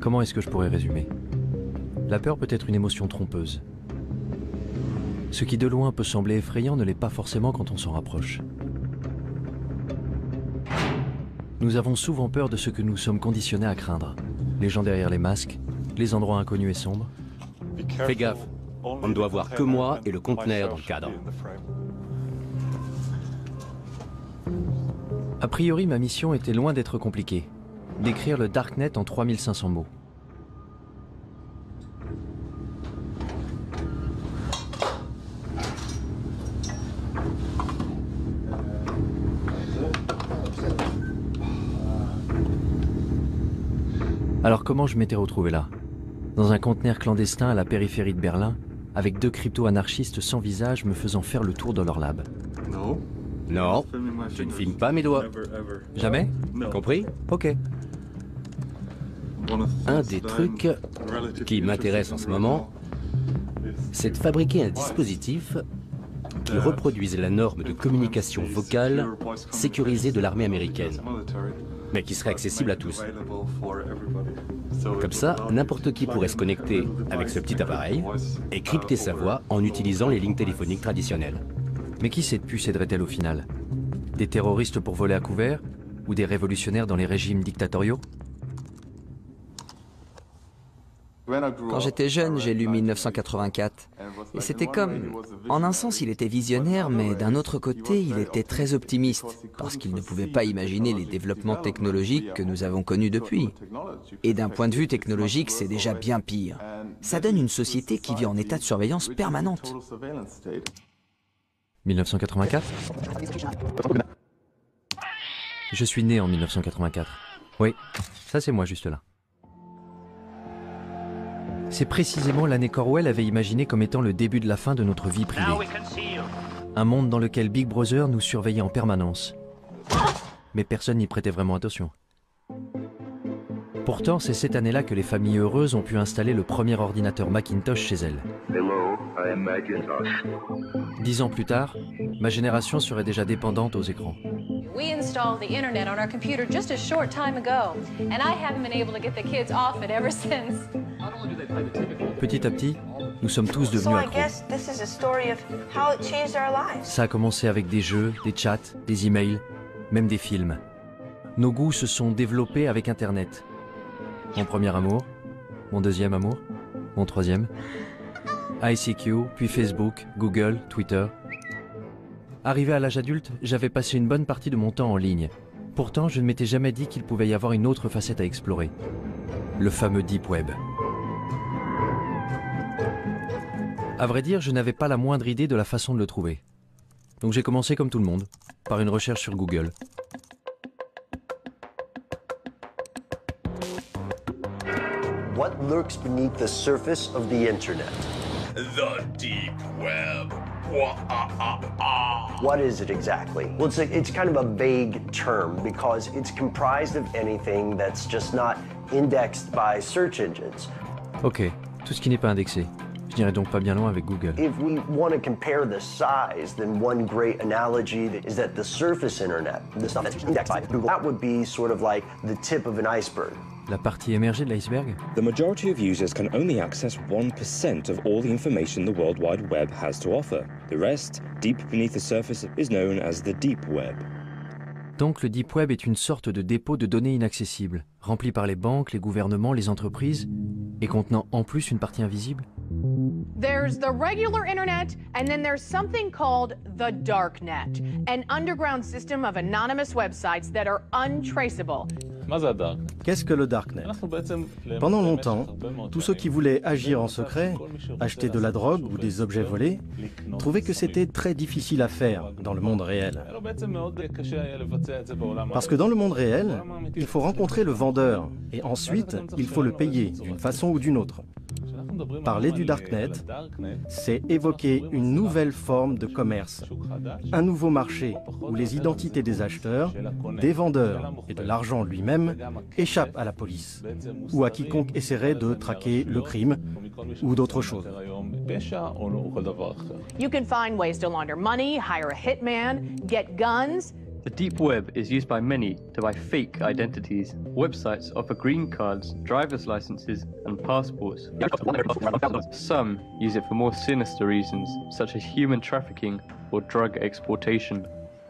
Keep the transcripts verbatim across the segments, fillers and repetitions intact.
Comment est-ce que je pourrais résumer? La peur peut être une émotion trompeuse. Ce qui de loin peut sembler effrayant ne l'est pas forcément quand on s'en rapproche. Nous avons souvent peur de ce que nous sommes conditionnés à craindre. Les gens derrière les masques, les endroits inconnus et sombres. Fais gaffe, on ne doit voir que moi et le conteneur dans le cadre. A priori, ma mission était loin d'être compliquée. Décrire le Darknet en trois mille cinq cents mots. Alors comment je m'étais retrouvé là? Dans un conteneur clandestin à la périphérie de Berlin, avec deux crypto-anarchistes sans visage me faisant faire le tour de leur lab. Non. Non, je ne filme pas mes doigts. Jamais? Compris? Ok. Un des trucs qui m'intéresse en ce moment, c'est de fabriquer un dispositif qui reproduise la norme de communication vocale sécurisée de l'armée américaine, mais qui serait accessible à tous. Comme ça, n'importe qui pourrait se connecter avec ce petit appareil et crypter sa voix en utilisant les lignes téléphoniques traditionnelles. Mais qui cette puce aiderait-elle au final? Des terroristes pour voler à couvert? Ou des révolutionnaires dans les régimes dictatoriaux? Quand j'étais jeune, j'ai lu mille neuf cent quatre-vingt-quatre. Et c'était comme... En un sens, il était visionnaire, mais d'un autre côté, il était très optimiste, parce qu'il ne pouvait pas imaginer les développements technologiques que nous avons connus depuis. Et d'un point de vue technologique, c'est déjà bien pire. Ça donne une société qui vit en état de surveillance permanente. mille neuf cent quatre-vingt-quatre? Je suis né en mille neuf cent quatre-vingt-quatre. Oui, ça c'est moi juste là. C'est précisément l'année qu'Orwell avait imaginé comme étant le début de la fin de notre vie privée. Un monde dans lequel Big Brother nous surveillait en permanence. Mais personne n'y prêtait vraiment attention. Pourtant, c'est cette année-là que les familles heureuses ont pu installer le premier ordinateur Macintosh chez elles. Hello, I am Macintosh. Dix ans plus tard, ma génération serait déjà dépendante aux écrans. We installed the internet on our computer just a short time ago, and I haven't been able to get the kids off it ever since. Petit à petit, nous sommes tous devenus accros. Ça a commencé avec des jeux, des chats, des emails, même des films. Nos goûts se sont développés avec Internet. Mon premier amour, mon deuxième amour, mon troisième. I C Q, puis Facebook, Google, Twitter. Arrivé à l'âge adulte, j'avais passé une bonne partie de mon temps en ligne. Pourtant, je ne m'étais jamais dit qu'il pouvait y avoir une autre facette à explorer. Le fameux Deep Web. À vrai dire, je n'avais pas la moindre idée de la façon de le trouver. Donc j'ai commencé comme tout le monde, par une recherche sur Google. What lurks beneath the surface of the internet? The deep web. What is it exactly? Well, it's, a, it's kind of a vague term because it's comprised of anything that's just not indexed by search engines. Ok, tout ce qui n'est pas indexé. Je n'irai donc pas bien loin avec Google. If we want to compare the size, then one great analogy is that the surface internet, the stuff that's indexed by Google, that would be sort of like the tip of an iceberg. La partie émergée de l'iceberg? The majority of users can only access one percent of all the information the World Wide Web has to offer. The rest, deep beneath the surface, is known as the deep web. Donc le Deep Web est une sorte de dépôt de données inaccessibles, rempli par les banques, les gouvernements, les entreprises, et contenant en plus une partie invisible? There's the regular internet, and then there's something called the darknet, an underground system of anonymous websites that are untraceable. Qu'est-ce que le Darknet? Pendant longtemps, tous ceux qui voulaient agir en secret, acheter de la drogue ou des objets volés, trouvaient que c'était très difficile à faire dans le monde réel. Parce que dans le monde réel, il faut rencontrer le vendeur et ensuite, il faut le payer d'une façon ou d'une autre. Parler du Darknet, c'est évoquer une nouvelle forme de commerce, un nouveau marché où les identités des acheteurs, des vendeurs et de l'argent lui-même échappent à la police ou à quiconque essaierait de traquer le crime ou d'autres choses. You can find ways to launder money, hire a hitman, get guns, The deep web is used by many to buy fake identities. Websites offer green cards, driver's licenses, and passports. Some use it for more sinister reasons, such as human trafficking or drug exportation.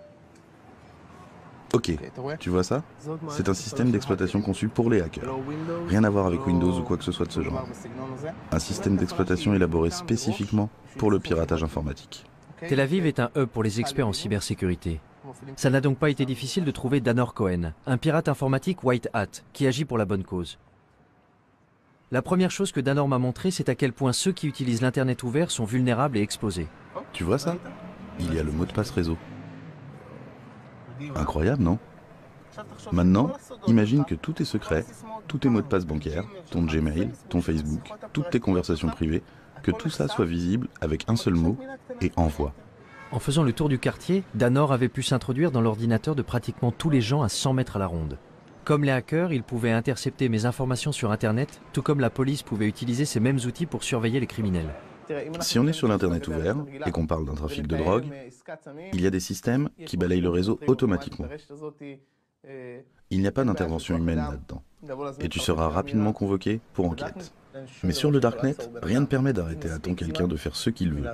Ok, tu vois ça? C'est un système d'exploitation conçu pour les hackers. Rien à voir avec Windows ou quoi que ce soit de ce genre. Un système d'exploitation élaboré spécifiquement pour le piratage informatique. Tel Aviv est un hub pour les experts en cybersécurité. Ça n'a donc pas été difficile de trouver Danor Cohen, un pirate informatique white hat, qui agit pour la bonne cause. La première chose que Danor m'a montré, c'est à quel point ceux qui utilisent l'Internet ouvert sont vulnérables et exposés. Tu vois ça? Il y a le mot de passe réseau. Incroyable, non? Maintenant, imagine que tous tes secrets, tous tes mots de passe bancaires, ton Gmail, ton Facebook, toutes tes conversations privées, que tout ça soit visible avec un seul mot et envoie. En faisant le tour du quartier, Danor avait pu s'introduire dans l'ordinateur de pratiquement tous les gens à cent mètres à la ronde. Comme les hackers, ils pouvaient intercepter mes informations sur Internet, tout comme la police pouvait utiliser ces mêmes outils pour surveiller les criminels. Si on est sur l'Internet ouvert et qu'on parle d'un trafic de drogue, il y a des systèmes qui balayent le réseau automatiquement. Il n'y a pas d'intervention humaine là-dedans. Et tu seras rapidement convoqué pour enquête. Mais sur le Darknet, rien ne permet d'arrêter à ton quelqu'un de faire ce qu'il veut.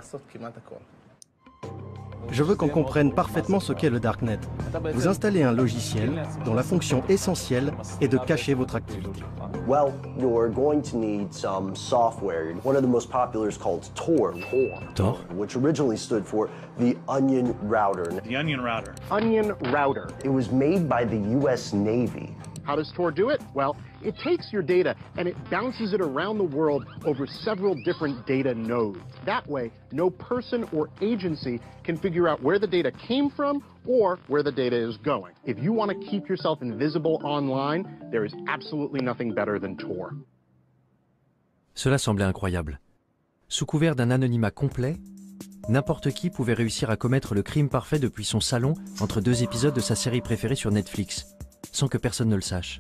Je veux qu'on comprenne parfaitement ce qu'est le Darknet. Vous installez un logiciel dont la fonction essentielle est de cacher votre activité. Well, you're going to need some software. One of the most popular is called Tor. Tor? Which originally stood for the Onion Router. The Onion Router. Onion Router. It was made by the U S Navy. How does Tor do it? Well, it takes your data and it bounces it around the world over several different data nodes. That way, no person or agency can figure out where the data came from or where the data is going. If you want to keep yourself invisible online, there is absolutely nothing better than Tor. Cela semblait incroyable. Sous couvert d'un anonymat complet, n'importe qui pouvait réussir à commettre le crime parfait depuis son salon entre deux épisodes de sa série préférée sur Netflix, sans que personne ne le sache.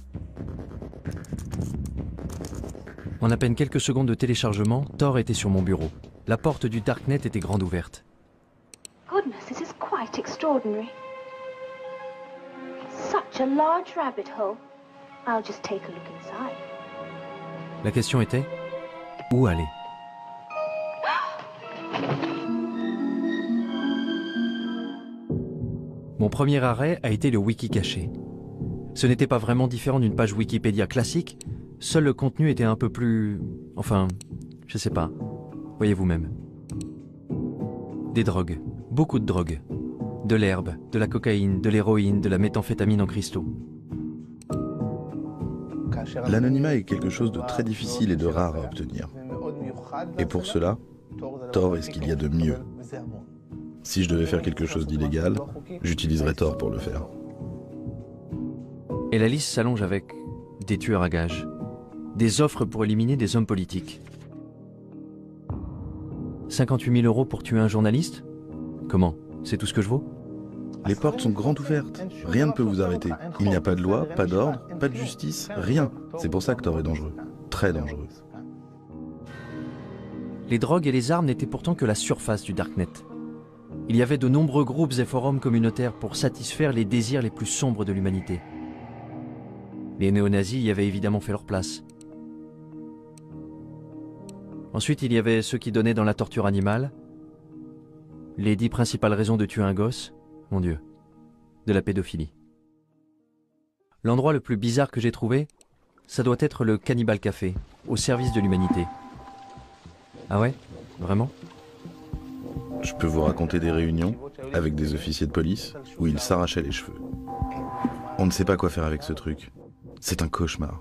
En à peine quelques secondes de téléchargement, Tor était sur mon bureau. La porte du Darknet était grande ouverte. Goodness, this is quite extraordinary. Such a large rabbit hole. I'll just take a look inside. La question était, où aller? Mon premier arrêt a été le wiki caché. Ce n'était pas vraiment différent d'une page Wikipédia classique, seul le contenu était un peu plus... enfin, je sais pas, voyez vous-même. Des drogues, beaucoup de drogues. De l'herbe, de la cocaïne, de l'héroïne, de la méthamphétamine en cristaux. L'anonymat est quelque chose de très difficile et de rare à obtenir. Et pour cela, Tor est ce qu'il y a de mieux. Si je devais faire quelque chose d'illégal, j'utiliserais Tor pour le faire. Et la liste s'allonge avec des tueurs à gages, des offres pour éliminer des hommes politiques. cinquante-huit mille euros pour tuer un journaliste? Comment? C'est tout ce que je vaux? Les portes sont grandes ouvertes. Rien ne peut vous arrêter. Il n'y a pas de loi, pas d'ordre, pas de justice, rien. C'est pour ça que Tor est dangereux. Très dangereux. Les drogues et les armes n'étaient pourtant que la surface du Darknet. Il y avait de nombreux groupes et forums communautaires pour satisfaire les désirs les plus sombres de l'humanité. Les néo-nazis y avaient évidemment fait leur place. Ensuite, il y avait ceux qui donnaient dans la torture animale. Les dix principales raisons de tuer un gosse, mon Dieu, de la pédophilie. L'endroit le plus bizarre que j'ai trouvé, ça doit être le Cannibal Café, au service de l'humanité. Ah ouais? Vraiment? Je peux vous raconter des réunions avec des officiers de police où ils s'arrachaient les cheveux. On ne sait pas quoi faire avec ce truc. C'est un cauchemar.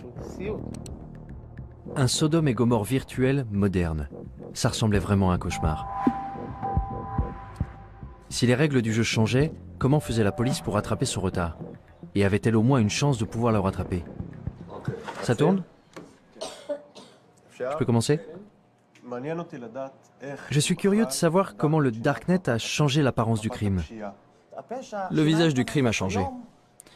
Un Sodome et Gomorre virtuel moderne. Ça ressemblait vraiment à un cauchemar. Si les règles du jeu changeaient, comment faisait la police pour rattraper son retard? Et avait-elle au moins une chance de pouvoir le rattraper? Ça tourne? Je peux commencer? Je suis curieux de savoir comment le Darknet a changé l'apparence du crime. Le visage du crime a changé.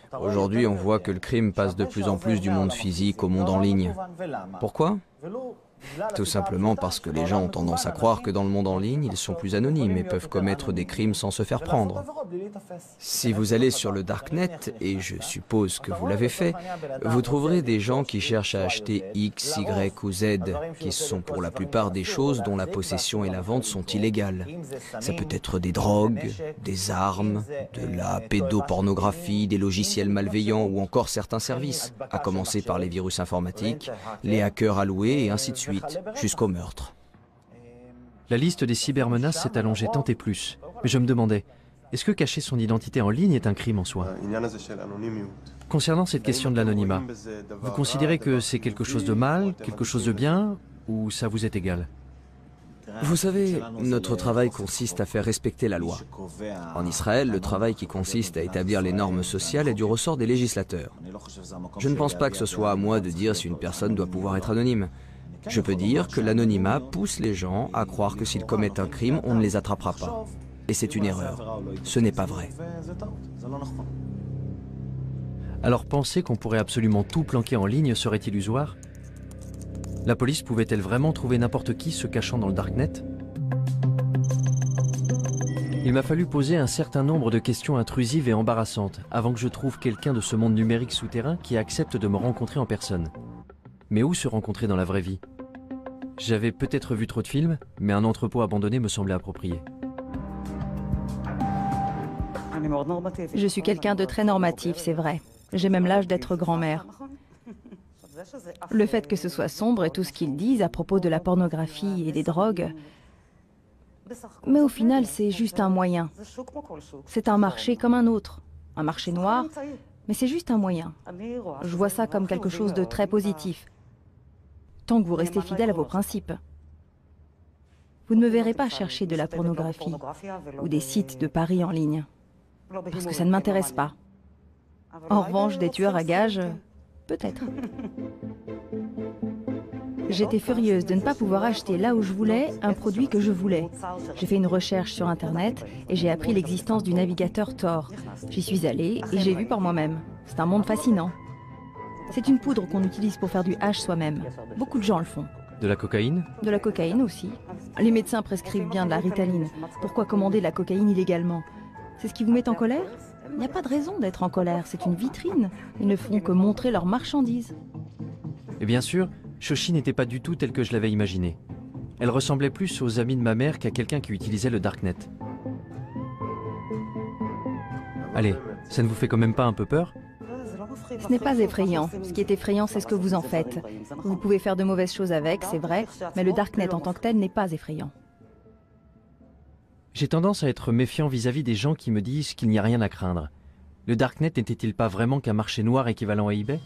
Aujourd'hui, on voit que le crime passe de plus en plus du monde physique au monde en ligne. Pourquoi? Tout simplement parce que les gens ont tendance à croire que dans le monde en ligne, ils sont plus anonymes et peuvent commettre des crimes sans se faire prendre. Si vous allez sur le Darknet, et je suppose que vous l'avez fait, vous trouverez des gens qui cherchent à acheter X, Y ou Z, qui sont pour la plupart des choses dont la possession et la vente sont illégales. Ça peut être des drogues, des armes, de la pédopornographie, des logiciels malveillants ou encore certains services, à commencer par les virus informatiques, les hackers alloués et ainsi de suite. Jusqu'au meurtre. La liste des cybermenaces s'est allongée tant et plus. Mais je me demandais, est-ce que cacher son identité en ligne est un crime en soi? Concernant cette question de l'anonymat, vous considérez que c'est quelque chose de mal, quelque chose de bien, ou ça vous est égal? Vous savez, notre travail consiste à faire respecter la loi. En Israël, le travail qui consiste à établir les normes sociales est du ressort des législateurs. Je ne pense pas que ce soit à moi de dire si une personne doit pouvoir être anonyme. Je peux dire que l'anonymat pousse les gens à croire que s'ils commettent un crime, on ne les attrapera pas. Et c'est une erreur. Ce n'est pas vrai. Alors penser qu'on pourrait absolument tout planquer en ligne serait illusoire? La police pouvait-elle vraiment trouver n'importe qui se cachant dans le Darknet? Il m'a fallu poser un certain nombre de questions intrusives et embarrassantes avant que je trouve quelqu'un de ce monde numérique souterrain qui accepte de me rencontrer en personne. Mais où se rencontrer dans la vraie vie? J'avais peut-être vu trop de films, mais un entrepôt abandonné me semblait approprié. Je suis quelqu'un de très normatif, c'est vrai. J'ai même l'âge d'être grand-mère. Le fait que ce soit sombre et tout ce qu'ils disent à propos de la pornographie et des drogues, mais au final, c'est juste un moyen. C'est un marché comme un autre. Un marché noir, mais c'est juste un moyen. Je vois ça comme quelque chose de très positif. Tant que vous restez fidèle à vos principes. Vous ne me verrez pas chercher de la pornographie ou des sites de paris en ligne. Parce que ça ne m'intéresse pas. En revanche, des tueurs à gages, peut-être. J'étais furieuse de ne pas pouvoir acheter là où je voulais un produit que je voulais. J'ai fait une recherche sur Internet et j'ai appris l'existence du navigateur Tor. J'y suis allée et j'ai vu par moi-même. C'est un monde fascinant. C'est une poudre qu'on utilise pour faire du hash soi-même. Beaucoup de gens le font. De la cocaïne? De la cocaïne aussi. Les médecins prescrivent bien de la ritaline. Pourquoi commander de la cocaïne illégalement? C'est ce qui vous met en colère? Il n'y a pas de raison d'être en colère, c'est une vitrine. Ils ne font que montrer leurs marchandises. Et bien sûr, Shoshi n'était pas du tout telle que je l'avais imaginée. Elle ressemblait plus aux amis de ma mère qu'à quelqu'un qui utilisait le Darknet. Allez, ça ne vous fait quand même pas un peu peur? Ce n'est pas effrayant. Ce qui est effrayant, c'est ce que vous en faites. Vous pouvez faire de mauvaises choses avec, c'est vrai, mais le Darknet en tant que tel n'est pas effrayant. J'ai tendance à être méfiant vis-à-vis des gens qui me disent qu'il n'y a rien à craindre. Le Darknet n'était-il pas vraiment qu'un marché noir équivalent à eBay?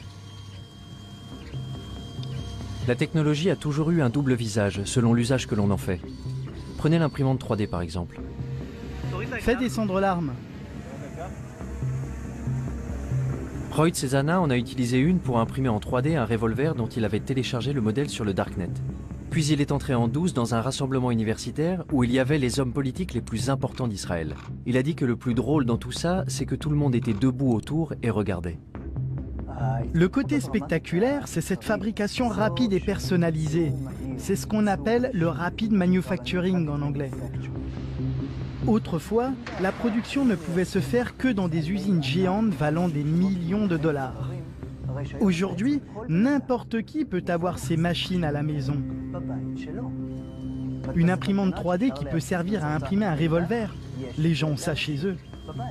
La technologie a toujours eu un double visage, selon l'usage que l'on en fait. Prenez l'imprimante trois D par exemple. Fais descendre l'arme. Roy Cezana en a utilisé une pour imprimer en trois D un revolver dont il avait téléchargé le modèle sur le Darknet. Puis il est entré en douce dans un rassemblement universitaire où il y avait les hommes politiques les plus importants d'Israël. Il a dit que le plus drôle dans tout ça, c'est que tout le monde était debout autour et regardait. Le côté spectaculaire, c'est cette fabrication rapide et personnalisée. C'est ce qu'on appelle le rapid manufacturing en anglais. Autrefois, la production ne pouvait se faire que dans des usines géantes valant des millions de dollars. Aujourd'hui, n'importe qui peut avoir ces machines à la maison. Une imprimante trois D qui peut servir à imprimer un revolver. Les gens ont ça chez eux.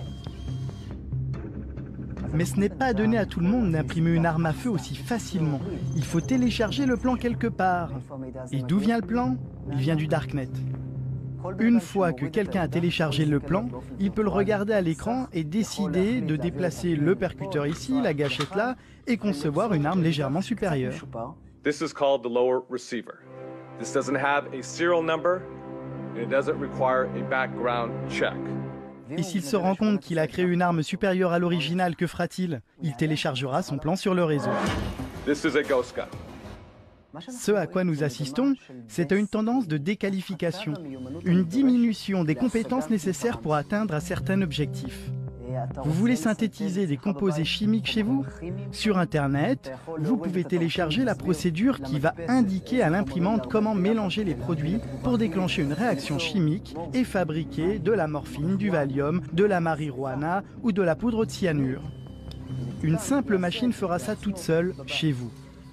Mais ce n'est pas donné à tout le monde d'imprimer une arme à feu aussi facilement. Il faut télécharger le plan quelque part. Et d'où vient le plan? Il vient du Darknet. Une fois que quelqu'un a téléchargé le plan, il peut le regarder à l'écran et décider de déplacer le percuteur ici, la gâchette là, et concevoir une arme légèrement supérieure. This is called the lower receiver. This doesn't have a serial number and it doesn't require a background check. Et s'il se rend compte qu'il a créé une arme supérieure à l'original, que fera-t-il? Il téléchargera son plan sur le réseau. This is a ghost gun. Ce à quoi nous assistons, c'est à une tendance de déqualification, une diminution des compétences nécessaires pour atteindre un certain objectif. Vous voulez synthétiser des composés chimiques chez vous? Sur Internet, vous pouvez télécharger la procédure qui va indiquer à l'imprimante comment mélanger les produits pour déclencher une réaction chimique et fabriquer de la morphine, du Valium, de la marijuana ou de la poudre de cyanure. Une simple machine fera ça toute seule chez vous.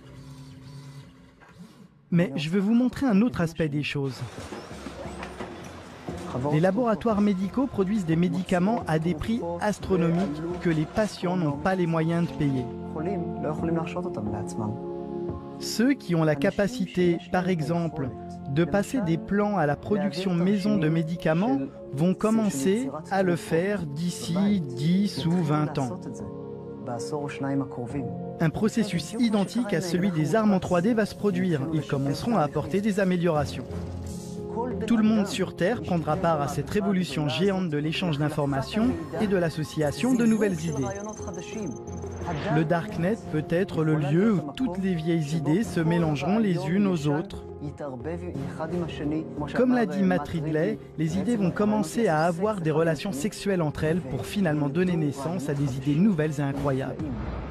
Mais je veux vous montrer un autre aspect des choses. Les laboratoires médicaux produisent des médicaments à des prix astronomiques que les patients n'ont pas les moyens de payer. Ceux qui ont la capacité, par exemple, de passer des plans à la production maison de médicaments vont commencer à le faire d'ici dix ou vingt ans. Un processus identique à celui des armes en trois D va se produire. Ils commenceront à apporter des améliorations. Tout le monde sur Terre prendra part à cette révolution géante de l'échange d'informations et de l'association de nouvelles idées. Le Darknet peut être le lieu où toutes les vieilles idées se mélangeront les unes aux autres. Comme l'a dit Matt Ridley, les idées vont commencer à avoir des relations sexuelles entre elles pour finalement donner naissance à des idées nouvelles et incroyables.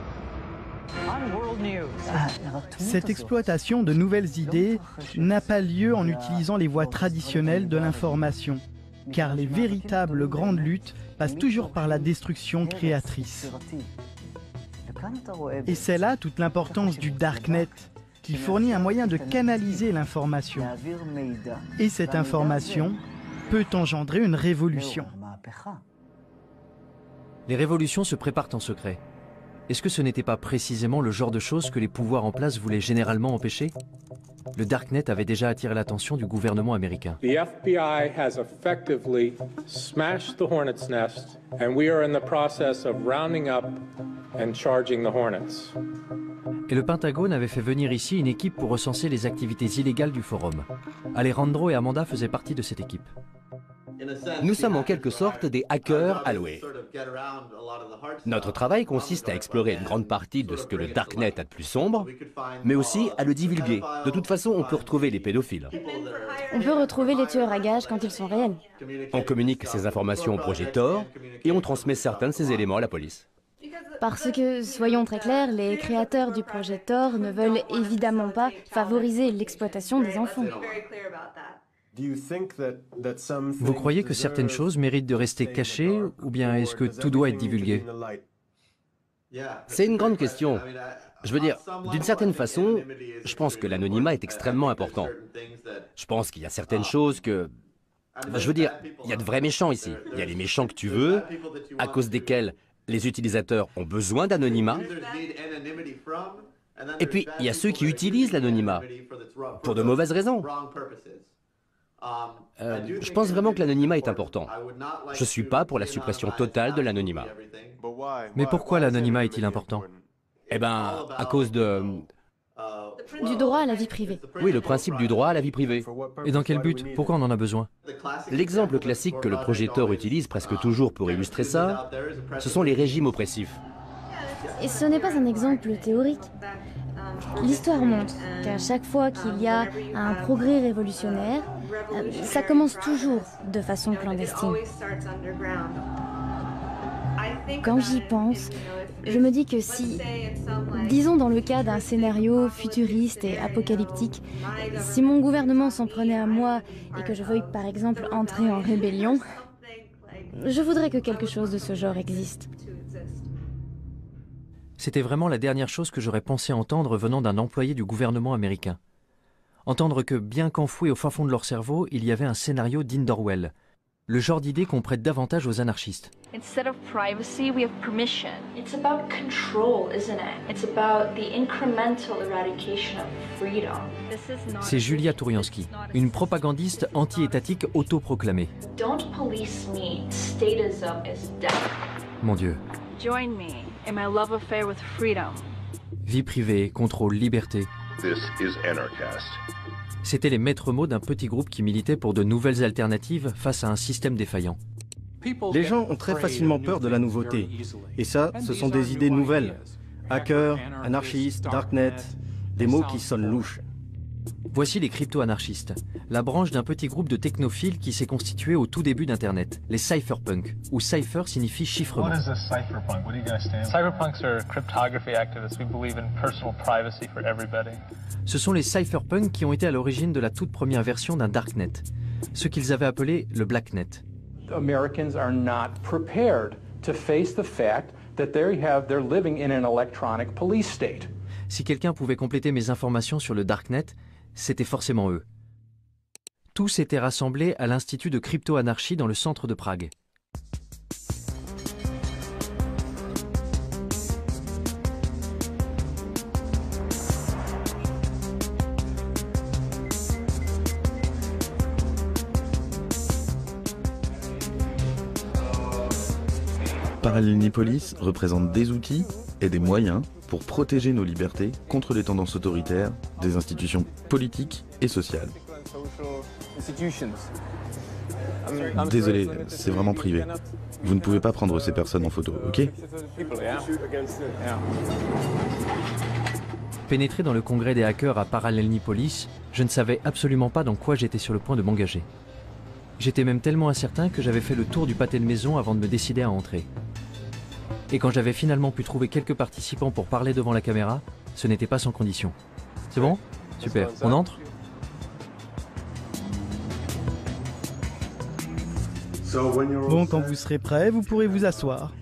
Cette exploitation de nouvelles idées n'a pas lieu en utilisant les voies traditionnelles de l'information, car les véritables grandes luttes passent toujours par la destruction créatrice. Et c'est là toute l'importance du Darknet, qui fournit un moyen de canaliser l'information. Et cette information peut engendrer une révolution. Les révolutions se préparent en secret. Est-ce que ce n'était pas précisément le genre de choses que les pouvoirs en place voulaient généralement empêcher? Le Darknet avait déjà attiré l'attention du gouvernement américain. The F B I has effectively smashed the hornet's nest, and we are in the process of rounding up and charging the hornets. Et le Pentagone avait fait venir ici une équipe pour recenser les activités illégales du forum. Alejandro et Amanda faisaient partie de cette équipe. Nous sommes en quelque sorte des hackers alloués. Notre travail consiste à explorer une grande partie de ce que le Darknet a de plus sombre, mais aussi à le divulguer. De toute façon, on peut retrouver les pédophiles. On peut retrouver les tueurs à gages quand ils sont réels. On communique ces informations au projet Tor et on transmet certains de ces éléments à la police. Parce que, soyons très clairs, les créateurs du projet Tor ne veulent évidemment pas favoriser l'exploitation des enfants. Vous croyez que certaines choses méritent de rester cachées, ou bien est-ce que tout doit être divulgué? C'est une grande question. Je veux dire, d'une certaine façon, je pense que l'anonymat est extrêmement important. Je pense qu'il y a certaines choses que... Je veux dire, il y a de vrais méchants ici. Il y a les méchants que tu veux, à cause desquels les utilisateurs ont besoin d'anonymat. Et puis, il y a ceux qui utilisent l'anonymat pour de mauvaises raisons. Euh, je pense vraiment que l'anonymat est important. Je ne suis pas pour la suppression totale de l'anonymat. Mais pourquoi l'anonymat est-il important? Eh bien, à cause de... Du droit à la vie privée. Oui, le principe du droit à la vie privée. Et dans quel but? Pourquoi on en a besoin? L'exemple classique que le projet Tor utilise presque toujours pour illustrer ça, ce sont les régimes oppressifs. Et ce n'est pas un exemple théorique. L'histoire montre qu'à chaque fois qu'il y a un progrès révolutionnaire, ça commence toujours de façon clandestine. Quand j'y pense, je me dis que si, disons dans le cas d'un scénario futuriste et apocalyptique, si mon gouvernement s'en prenait à moi et que je veuille par exemple entrer en rébellion, je voudrais que quelque chose de ce genre existe. C'était vraiment la dernière chose que j'aurais pensé entendre venant d'un employé du gouvernement américain. Entendre que, bien qu'enfoui au fin fond de leur cerveau, il y avait un scénario digne d'Orwell. Le genre d'idée qu'on prête davantage aux anarchistes. Instead of privacy, we have permission. It's about control, isn't it? It's about the incremental eradication of freedom. C'est Julia Touriansky, une propagandiste anti-étatique autoproclamée. Don't police me. Statism is death. Mon Dieu. Join me in my love affair with freedom. Vie privée, contrôle, liberté. This is Anarchast. C'étaient les maîtres mots d'un petit groupe qui militait pour de nouvelles alternatives face à un système défaillant. Les gens ont très facilement peur de la nouveauté. Et ça, ce sont des idées nouvelles. Hacker, anarchiste, darknet, des mots qui sonnent louches. Voici les crypto-anarchistes, la branche d'un petit groupe de technophiles qui s'est constitué au tout début d'Internet, les cypherpunks, où cypher signifie chiffrement. What is a cypherpunk? What do you guys stand for? Cypherpunks are cryptography activists. We believe in personal privacy for everybody. Ce sont les cypherpunks qui ont été à l'origine de la toute première version d'un darknet, ce qu'ils avaient appelé le blacknet. Americans are not prepared to face the fact that they have they're living in an electronic police state. Si quelqu'un pouvait compléter mes informations sur le darknet, c'était forcément eux. Tous étaient rassemblés à l'Institut de crypto-anarchie dans le centre de Prague. Parallelnipolis représente des outils et des moyens pour protéger nos libertés contre les tendances autoritaires des institutions politiques et sociales. Désolé, c'est vraiment privé. Vous ne pouvez pas prendre ces personnes en photo, ok? Pénétré dans le congrès des hackers à Parallelnipolis, je ne savais absolument pas dans quoi j'étais sur le point de m'engager. J'étais même tellement incertain que j'avais fait le tour du pâté de maison avant de me décider à entrer. Et quand j'avais finalement pu trouver quelques participants pour parler devant la caméra, ce n'était pas sans condition. C'est bon? Super. On entre? Bon, quand vous serez prêt, vous pourrez vous asseoir.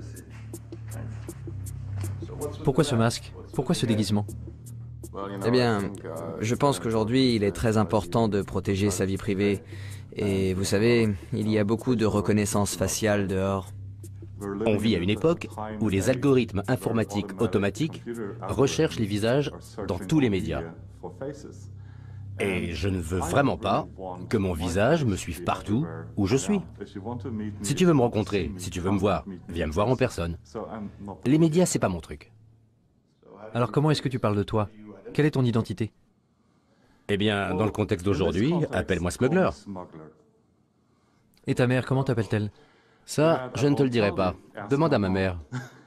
Pourquoi ce masque? Pourquoi ce déguisement? Eh bien, je pense qu'aujourd'hui, il est très important de protéger sa vie privée. Et vous savez, il y a beaucoup de reconnaissance faciale dehors. On vit à une époque où les algorithmes informatiques automatiques recherchent les visages dans tous les médias. Et je ne veux vraiment pas que mon visage me suive partout où je suis. Si tu veux me rencontrer, si tu veux me voir, viens me voir en personne. Les médias, c'est pas mon truc. Alors comment est-ce que tu parles de toi? Quelle est ton identité? Eh bien, dans le contexte d'aujourd'hui, appelle-moi Smuggler. Et ta mère, comment t'appelle-t-elle? Ça, je ne te le dirai pas. Demande à ma mère.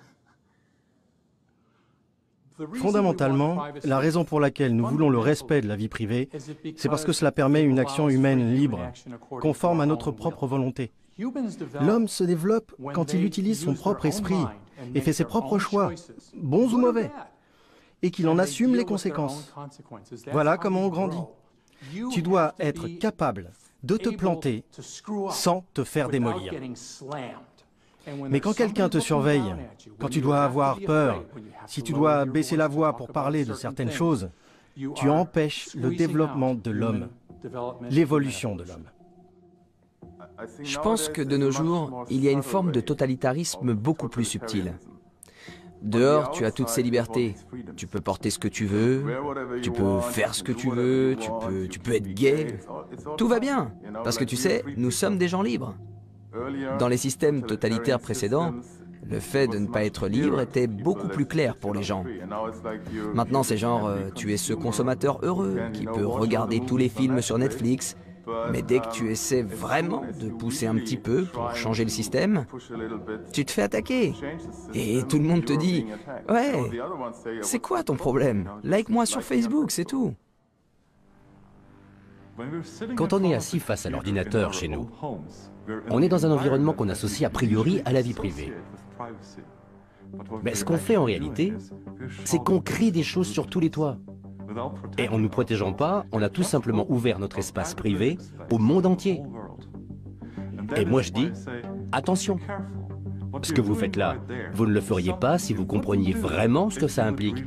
Fondamentalement, la raison pour laquelle nous voulons le respect de la vie privée, c'est parce que cela permet une action humaine libre, conforme à notre propre volonté. L'homme se développe quand il utilise son propre esprit et fait ses propres choix, bons ou mauvais, et qu'il en assume les conséquences. Voilà comment on grandit. Tu dois être capable de te planter sans te faire démolir. Mais quand quelqu'un te surveille, quand tu dois avoir peur, si tu dois baisser la voix pour parler de certaines choses, tu empêches le développement de l'homme, l'évolution de l'homme. Je pense que de nos jours, il y a une forme de totalitarisme beaucoup plus subtile. Dehors, tu as toutes ces libertés. Tu peux porter ce que tu veux, tu peux faire ce que tu veux, tu peux, tu peux être gay. Tout va bien, parce que tu sais, nous sommes des gens libres. Dans les systèmes totalitaires précédents, le fait de ne pas être libre était beaucoup plus clair pour les gens. Maintenant, c'est genre, euh, tu es ce consommateur heureux qui peut regarder tous les films sur Netflix, mais dès que tu essaies vraiment de pousser un petit peu pour changer le système, tu te fais attaquer. Et tout le monde te dit « Ouais, c'est quoi ton problème? Like-moi sur Facebook, c'est tout. » Quand on est assis face à l'ordinateur chez nous, on est dans un environnement qu'on associe a priori à la vie privée. Mais ce qu'on fait en réalité, c'est qu'on crée des choses sur tous les toits. Et en ne nous protégeant pas, on a tout simplement ouvert notre espace privé au monde entier. Et moi je dis, attention, ce que vous faites là, vous ne le feriez pas si vous compreniez vraiment ce que ça implique.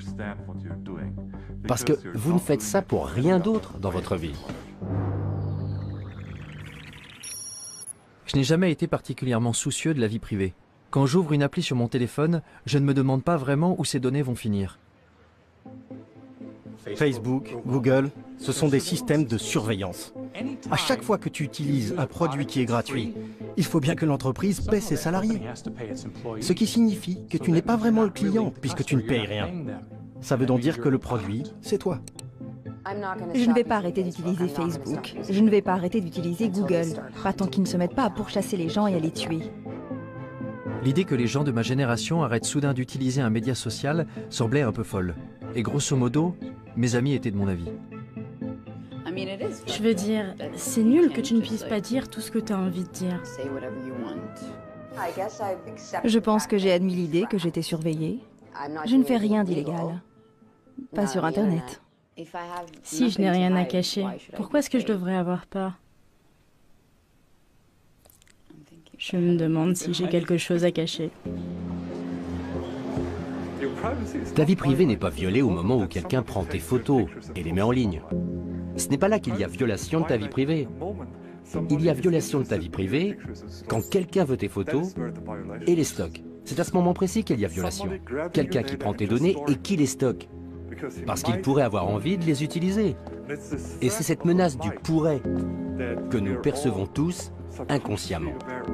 Parce que vous ne faites ça pour rien d'autre dans votre vie. Je n'ai jamais été particulièrement soucieux de la vie privée. Quand j'ouvre une appli sur mon téléphone, je ne me demande pas vraiment où ces données vont finir. Facebook, Google, ce sont des systèmes de surveillance. À chaque fois que tu utilises un produit qui est gratuit, il faut bien que l'entreprise paie ses salariés. Ce qui signifie que tu n'es pas vraiment le client puisque tu ne payes rien. Ça veut donc dire que le produit, c'est toi. Je ne vais pas arrêter d'utiliser Facebook. Je ne vais pas arrêter d'utiliser Google. Pas tant qu'ils ne se mettent pas à pourchasser les gens et à les tuer. L'idée que les gens de ma génération arrêtent soudain d'utiliser un média social semblait un peu folle. Et grosso modo, mes amis étaient de mon avis. Je veux dire, c'est nul que tu ne puisses pas dire tout ce que tu as envie de dire. Je pense que j'ai admis l'idée que j'étais surveillée. Je ne fais rien d'illégal. Pas sur Internet. Si je n'ai rien à cacher, pourquoi est-ce que je devrais avoir peur? Je me demande si j'ai quelque chose à cacher. Ta vie privée n'est pas violée au moment où quelqu'un prend tes photos et les met en ligne. Ce n'est pas là qu'il y a violation de ta vie privée. Il y a violation de ta vie privée quand quelqu'un veut tes photos et les stocke. C'est à ce moment précis qu'il y a violation. Quelqu'un qui prend tes données et qui les stocke. Parce qu'il pourrait avoir envie de les utiliser. Et c'est cette menace du « pourrait » que nous percevons tous inconsciemment.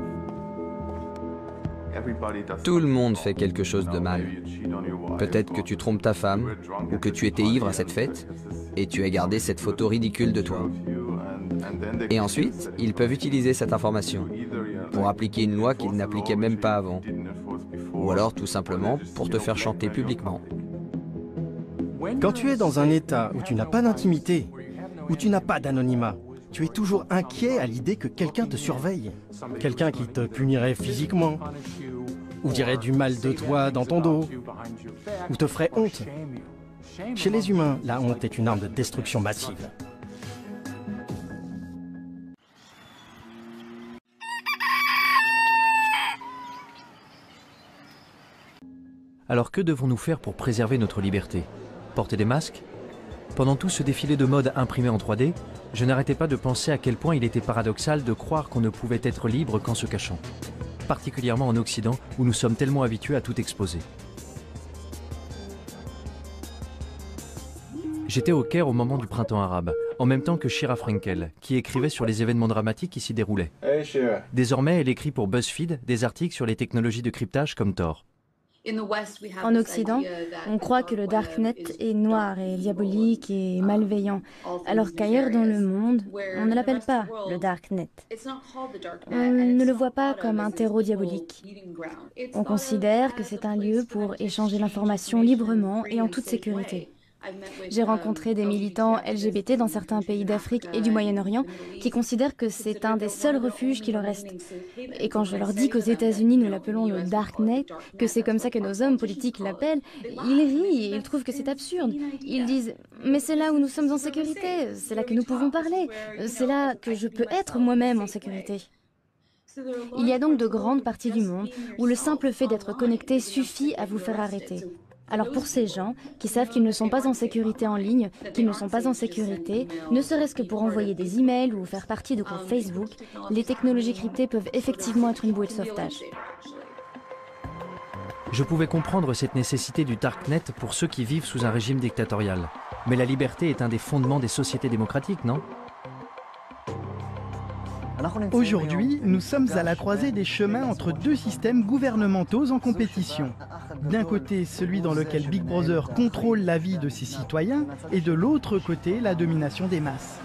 Tout le monde fait quelque chose de mal. Peut-être que tu trompes ta femme, ou que tu étais ivre à cette fête, et tu as gardé cette photo ridicule de toi. Et ensuite, ils peuvent utiliser cette information pour appliquer une loi qu'ils n'appliquaient même pas avant. Ou alors tout simplement pour te faire chanter publiquement. Quand tu es dans un état où tu n'as pas d'intimité, où tu n'as pas d'anonymat, tu es toujours inquiet à l'idée que quelqu'un te surveille. Quelqu'un qui te punirait physiquement, ou dirait du mal de toi dans ton dos, ou te ferait honte. Chez les humains, la honte est une arme de destruction massive. Alors que devons-nous faire pour préserver notre liberté? Porter des masques? Pendant tout ce défilé de mode imprimé en trois D, je n'arrêtais pas de penser à quel point il était paradoxal de croire qu'on ne pouvait être libre qu'en se cachant. Particulièrement en Occident, où nous sommes tellement habitués à tout exposer. J'étais au Caire au moment du printemps arabe, en même temps que Shira Frankel, qui écrivait sur les événements dramatiques qui s'y déroulaient. Désormais, elle écrit pour BuzzFeed des articles sur les technologies de cryptage comme Tor. En Occident, on croit que le Darknet est noir et diabolique et malveillant, alors qu'ailleurs dans le monde, on ne l'appelle pas le Darknet. On ne le voit pas comme un terreau diabolique. On considère que c'est un lieu pour échanger l'information librement et en toute sécurité. J'ai rencontré des militants L G B T dans certains pays d'Afrique et du Moyen-Orient qui considèrent que c'est un des seuls refuges qui leur reste. Et quand je leur dis qu'aux États-Unis nous l'appelons le Darknet, que c'est comme ça que nos hommes politiques l'appellent, ils rient et ils trouvent que c'est absurde. Ils disent « mais c'est là où nous sommes en sécurité, c'est là que nous pouvons parler, c'est là que je peux être moi-même en sécurité ». Il y a donc de grandes parties du monde où le simple fait d'être connecté suffit à vous faire arrêter. Alors pour ces gens qui savent qu'ils ne sont pas en sécurité en ligne, qu'ils ne sont pas en sécurité, ne serait-ce que pour envoyer des emails ou faire partie de groupes Facebook, les technologies cryptées peuvent effectivement être une bouée de sauvetage. Je pouvais comprendre cette nécessité du Darknet pour ceux qui vivent sous un régime dictatorial. Mais la liberté est un des fondements des sociétés démocratiques, non ? Aujourd'hui, nous sommes à la croisée des chemins entre deux systèmes gouvernementaux en compétition. D'un côté, celui dans lequel Big Brother contrôle la vie de ses citoyens, et de l'autre côté, la domination des masses.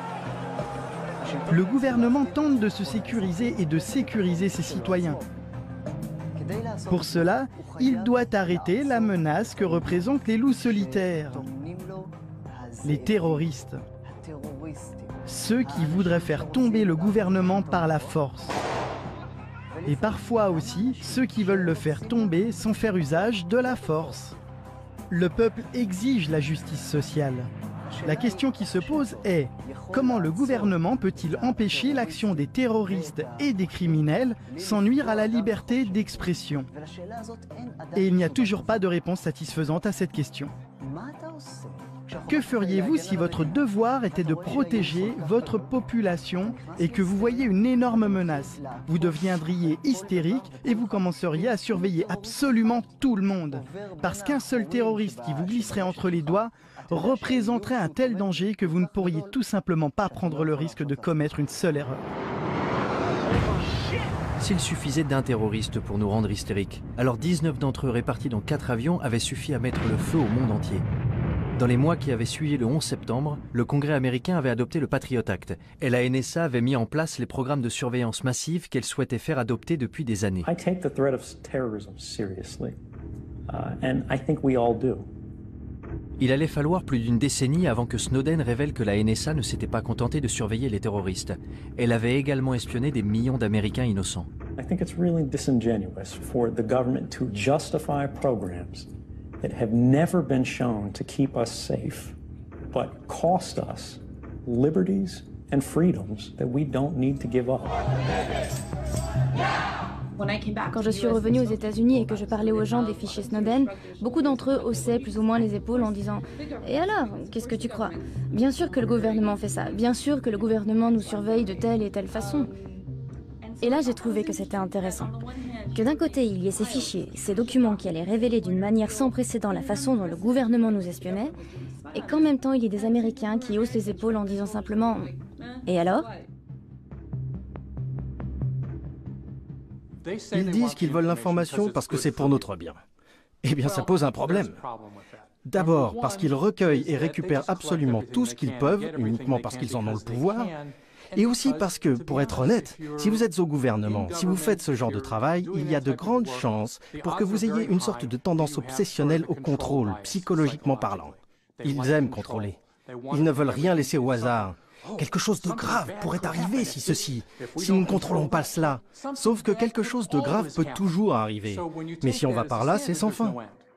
Le gouvernement tente de se sécuriser et de sécuriser ses citoyens. Pour cela, il doit arrêter la menace que représentent les loups solitaires, les terroristes. Ceux qui voudraient faire tomber le gouvernement par la force. Et parfois aussi, ceux qui veulent le faire tomber sans faire usage de la force. Le peuple exige la justice sociale. La question qui se pose est, comment le gouvernement peut-il empêcher l'action des terroristes et des criminels sans nuire à la liberté d'expression? Et il n'y a toujours pas de réponse satisfaisante à cette question. Que feriez-vous si votre devoir était de protéger votre population et que vous voyez une énorme menace? Vous deviendriez hystérique et vous commenceriez à surveiller absolument tout le monde. Parce qu'un seul terroriste qui vous glisserait entre les doigts représenterait un tel danger que vous ne pourriez tout simplement pas prendre le risque de commettre une seule erreur. S'il suffisait d'un terroriste pour nous rendre hystériques, alors dix-neuf d'entre eux répartis dans quatre avions avaient suffi à mettre le feu au monde entier. Dans les mois qui avaient suivi le onze septembre, le Congrès américain avait adopté le Patriot Act et la N S A avait mis en place les programmes de surveillance massive qu'elle souhaitait faire adopter depuis des années. I take the threat of terrorism seriously, uh, and I think we all do. Il allait falloir plus d'une décennie avant que Snowden révèle que la N S A ne s'était pas contentée de surveiller les terroristes. Elle avait également espionné des millions d'Américains innocents. I think it's really disingenuous for the government to justify programs that have never been shown to keep us safe, but cost us liberties and freedoms that we don't need to give up. Quand je suis revenue aux États-Unis et que je parlais aux gens des fichiers Snowden, beaucoup d'entre eux haussaient plus ou moins les épaules en disant « Et alors, qu'est-ce que tu crois? Bien sûr que le gouvernement fait ça, bien sûr que le gouvernement nous surveille de telle et telle façon. » Et là, j'ai trouvé que c'était intéressant. Que d'un côté, il y ait ces fichiers, ces documents qui allaient révéler d'une manière sans précédent la façon dont le gouvernement nous espionnait, et qu'en même temps, il y ait des Américains qui haussent les épaules en disant simplement « Et alors ?» Ils disent qu'ils veulent l'information parce que c'est pour notre bien. Eh bien, ça pose un problème. D'abord, parce qu'ils recueillent et récupèrent absolument tout ce qu'ils peuvent, uniquement parce qu'ils en ont le pouvoir, et aussi parce que, pour être honnête, si vous êtes au gouvernement, si vous faites ce genre de travail, il y a de grandes chances pour que vous ayez une sorte de tendance obsessionnelle au contrôle, psychologiquement parlant. Ils aiment contrôler. Ils ne veulent rien laisser au hasard. Quelque chose de grave pourrait arriver si ceci, si nous ne contrôlons pas cela. Sauf que quelque chose de grave peut toujours arriver. Mais si on va par là, c'est sans fin.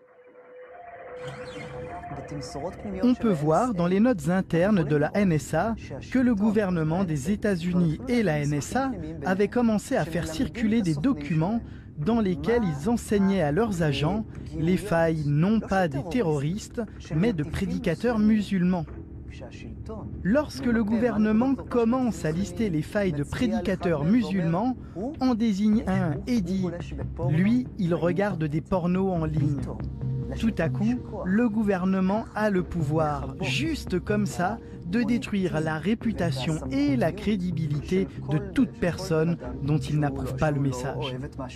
On peut voir dans les notes internes de la N S A que le gouvernement des États-Unis et la N S A avaient commencé à faire circuler des documents dans lesquels ils enseignaient à leurs agents les failles non pas des terroristes, mais de prédicateurs musulmans. Lorsque le gouvernement commence à lister les failles de prédicateurs musulmans, on désigne un et dit « lui, il regarde des pornos en ligne ». Tout à coup, le gouvernement a le pouvoir, juste comme ça, de détruire la réputation et la crédibilité de toute personne dont il n'approuve pas le message.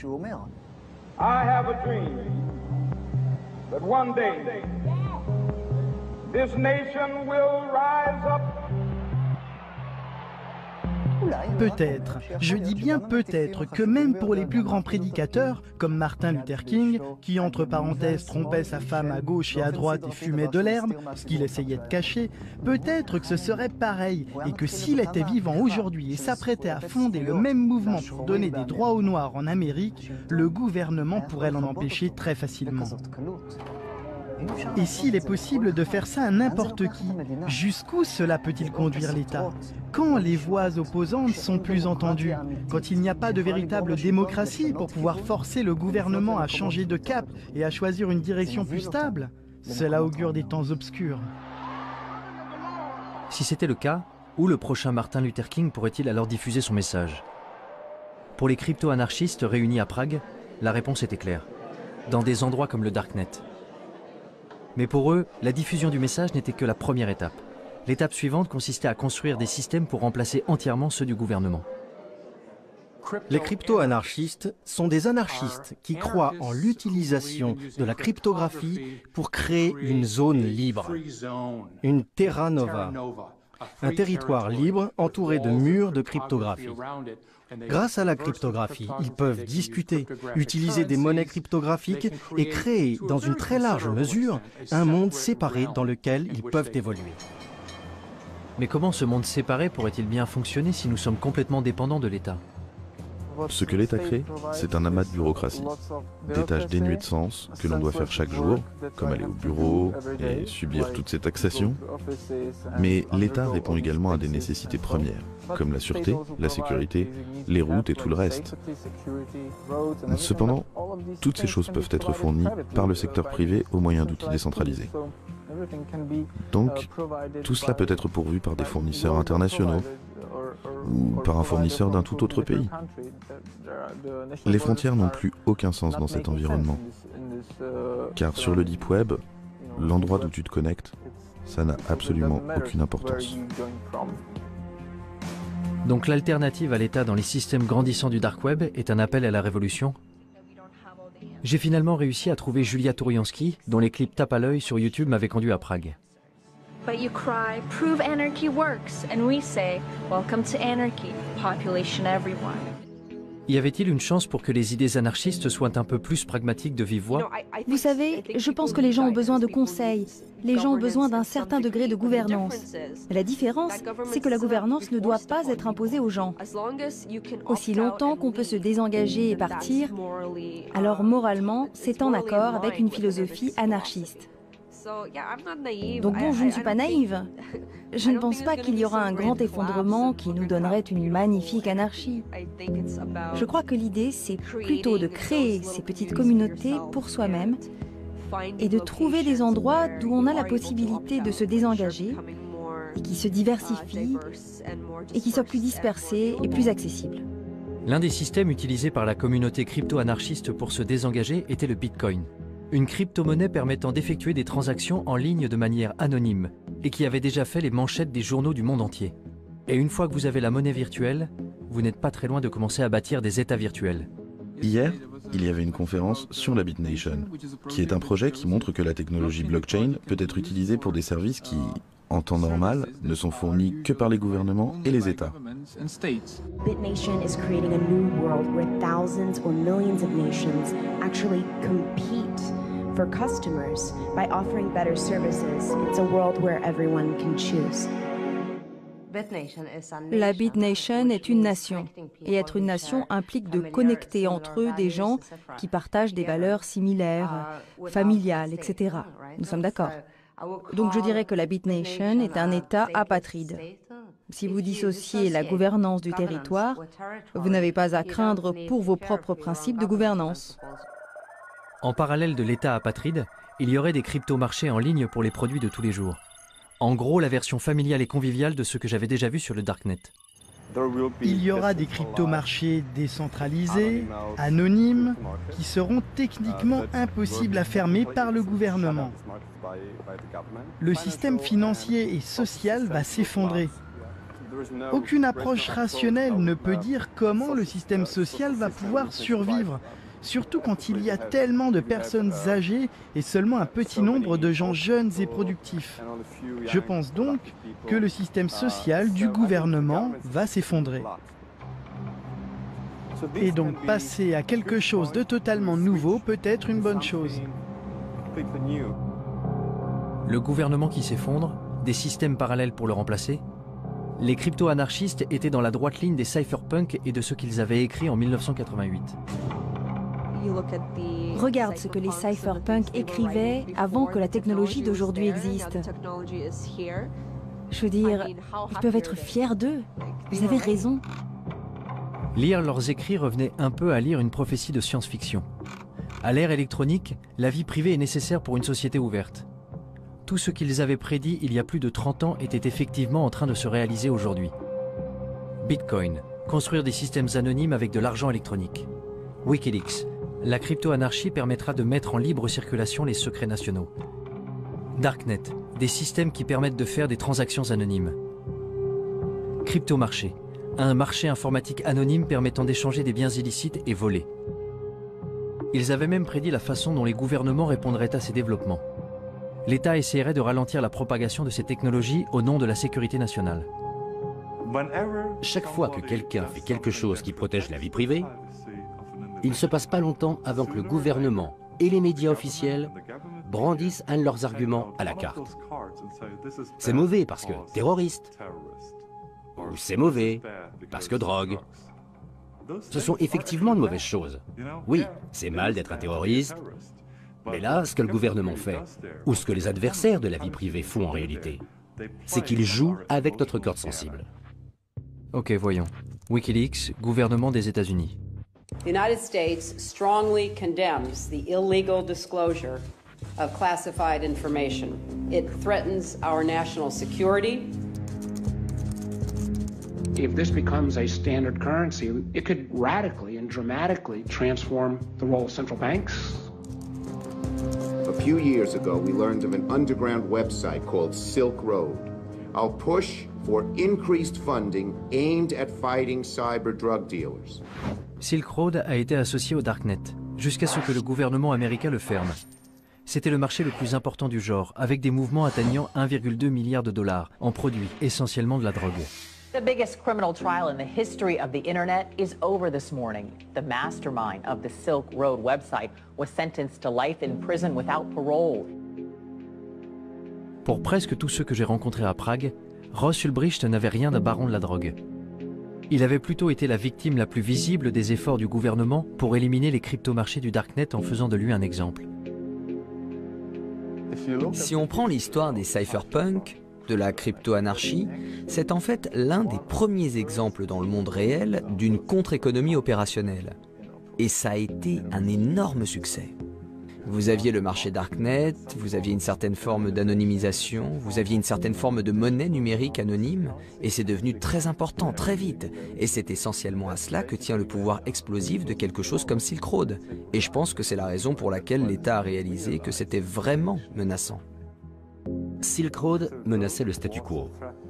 I have a dream that one day this nation will rise up. Peut-être, je dis bien peut-être, que même pour les plus grands prédicateurs, comme Martin Luther King, qui entre parenthèses trompait sa femme à gauche et à droite et fumait de l'herbe, ce qu'il essayait de cacher, peut-être que ce serait pareil, et que s'il était vivant aujourd'hui et s'apprêtait à fonder le même mouvement pour donner des droits aux Noirs en Amérique, le gouvernement pourrait l'en empêcher très facilement. Et s'il est possible de faire ça à n'importe qui, jusqu'où cela peut-il conduire l'État? Quand les voix opposantes sont plus entendues? Quand il n'y a pas de véritable démocratie pour pouvoir forcer le gouvernement à changer de cap et à choisir une direction plus stable? Cela augure des temps obscurs. Si c'était le cas, où le prochain Martin Luther King pourrait-il alors diffuser son message? Pour les crypto-anarchistes réunis à Prague, la réponse était claire. Dans des endroits comme le Darknet. Mais pour eux, la diffusion du message n'était que la première étape. L'étape suivante consistait à construire des systèmes pour remplacer entièrement ceux du gouvernement. Les crypto-anarchistes sont des anarchistes qui croient en l'utilisation de la cryptographie pour créer une zone libre, une terra nova, un territoire libre entouré de murs de cryptographie. Grâce à la cryptographie, ils peuvent discuter, utiliser des monnaies cryptographiques et créer, dans une très large mesure, un monde séparé dans lequel ils peuvent évoluer. Mais comment ce monde séparé pourrait-il bien fonctionner si nous sommes complètement dépendants de l'État? Ce que l'État crée, c'est un amas de bureaucratie, des tâches dénuées de sens que l'on doit faire chaque jour, comme aller au bureau et subir toute cette taxation. Mais l'État répond également à des nécessités premières, comme la sûreté, la sécurité, les routes et tout le reste. Cependant, toutes ces choses peuvent être fournies par le secteur privé au moyen d'outils décentralisés. Donc, tout cela peut être pourvu par des fournisseurs internationaux, ou par un fournisseur d'un tout autre pays. Les frontières n'ont plus aucun sens dans cet environnement. Car sur le Deep Web, l'endroit d'où tu te connectes, ça n'a absolument aucune importance. Donc l'alternative à l'État dans les systèmes grandissants du Dark Web est un appel à la révolution? J'ai finalement réussi à trouver Julia Touriansky, dont les clips tape à l'œil sur YouTube m'avaient conduit à Prague. But you cry, prove anarchy works, and we say, welcome to anarchy, population everyone. Y avait-il une chance pour que les idées anarchistes soient un peu plus pragmatiques de vive voix? Vous savez, je pense que les gens ont besoin de conseils. Les gens ont besoin d'un certain degré de gouvernance. Mais la différence, c'est que la gouvernance ne doit pas être imposée aux gens. Aussi longtemps qu'on peut se désengager et partir, alors moralement, c'est en accord avec une philosophie anarchiste. Donc bon, je ne suis pas naïve. Je ne pense pas qu'il y aura un grand effondrement qui nous donnerait une magnifique anarchie. Je crois que l'idée, c'est plutôt de créer ces petites communautés pour soi-même et de trouver des endroits d'où on a la possibilité de se désengager et qui se diversifient et qui soient plus dispersés et plus accessibles. L'un des systèmes utilisés par la communauté crypto-anarchiste pour se désengager était le Bitcoin. Une crypto-monnaie permettant d'effectuer des transactions en ligne de manière anonyme et qui avait déjà fait les manchettes des journaux du monde entier. Et une fois que vous avez la monnaie virtuelle, vous n'êtes pas très loin de commencer à bâtir des États virtuels. Hier, il y avait une conférence sur la BitNation, qui est un projet qui montre que la technologie blockchain peut être utilisée pour des services qui, en temps normal, ne sont fournis que par les gouvernements et les États. BitNation is creating a new world where thousands or millions of nations actually compete for customers by offering better services. It's a world where everyone can choose. La BitNation est une nation, et être une nation implique de connecter entre eux des gens qui partagent des valeurs similaires, familiales, et cetera. Nous sommes d'accord. Donc je dirais que la BitNation est un État apatride. Si vous dissociez la gouvernance du territoire, vous n'avez pas à craindre pour vos propres principes de gouvernance. En parallèle de l'État apatride, il y aurait des crypto-marchés en ligne pour les produits de tous les jours. En gros, la version familiale et conviviale de ce que j'avais déjà vu sur le Darknet. Il y aura des crypto-marchés décentralisés, anonymes, qui seront techniquement impossibles à fermer par le gouvernement. Le système financier et social va s'effondrer. Aucune approche rationnelle ne peut dire comment le système social va pouvoir survivre, surtout quand il y a tellement de personnes âgées et seulement un petit nombre de gens jeunes et productifs. Je pense donc que le système social du gouvernement va s'effondrer. Et donc passer à quelque chose de totalement nouveau peut être une bonne chose. Le gouvernement qui s'effondre, des systèmes parallèles pour le remplacer. Les crypto-anarchistes étaient dans la droite ligne des cypherpunks et de ce qu'ils avaient écrit en mille neuf cent quatre-vingt-huit. Regarde ce que les cypherpunks écrivaient avant que la technologie d'aujourd'hui existe. Je veux dire, ils peuvent être fiers d'eux. Vous avez raison. Lire leurs écrits revenait un peu à lire une prophétie de science-fiction. À l'ère électronique, la vie privée est nécessaire pour une société ouverte. Tout ce qu'ils avaient prédit il y a plus de trente ans était effectivement en train de se réaliser aujourd'hui. Bitcoin, construire des systèmes anonymes avec de l'argent électronique. Wikileaks, la crypto-anarchie permettra de mettre en libre circulation les secrets nationaux. Darknet, des systèmes qui permettent de faire des transactions anonymes. Crypto-marché, un marché informatique anonyme permettant d'échanger des biens illicites et volés. Ils avaient même prédit la façon dont les gouvernements répondraient à ces développements. L'État essaierait de ralentir la propagation de ces technologies au nom de la sécurité nationale. Chaque fois que quelqu'un fait quelque chose qui protège la vie privée, il ne se passe pas longtemps avant que le gouvernement et les médias officiels brandissent un de leurs arguments à la carte. C'est mauvais parce que terroriste, ou c'est mauvais parce que drogue. Ce sont effectivement de mauvaises choses. Oui, c'est mal d'être un terroriste, mais là, ce que le gouvernement fait, ou ce que les adversaires de la vie privée font en réalité, c'est qu'ils jouent avec notre corde sensible. Ok, voyons. Wikileaks, gouvernement des États-Unis. The United States strongly condemns the illegal disclosure of classified information. It threatens our national security. If this becomes a standard currency, it could radically and dramatically transform the role of central banks. A few years ago, we learned of an underground website called Silk Road. Our push for increased funding aimed at fighting cyber drug dealers. Silk Road a été associé au Darknet, jusqu'à ce que le gouvernement américain le ferme. C'était le marché le plus important du genre, avec des mouvements atteignant un virgule deux milliard de dollars, en produits essentiellement de la drogue. The biggest criminal trial in the history of the internet is over this morning. The mastermind of the Silk Road website was sentenced to life in prison without parole. Pour presque tous ceux que j'ai rencontrés à Prague, Ross Ulbricht n'avait rien d'un baron de la drogue. Il avait plutôt été la victime la plus visible des efforts du gouvernement pour éliminer les cryptomarchés du Darknet en faisant de lui un exemple. Si on prend l'histoire des cypherpunks, de la crypto-anarchie, c'est en fait l'un des premiers exemples dans le monde réel d'une contre-économie opérationnelle. Et ça a été un énorme succès. Vous aviez le marché Darknet, vous aviez une certaine forme d'anonymisation, vous aviez une certaine forme de monnaie numérique anonyme, et c'est devenu très important, très vite. Et c'est essentiellement à cela que tient le pouvoir explosif de quelque chose comme Silk Road. Et je pense que c'est la raison pour laquelle l'État a réalisé que c'était vraiment menaçant. Silk Road menaçait le statu quo.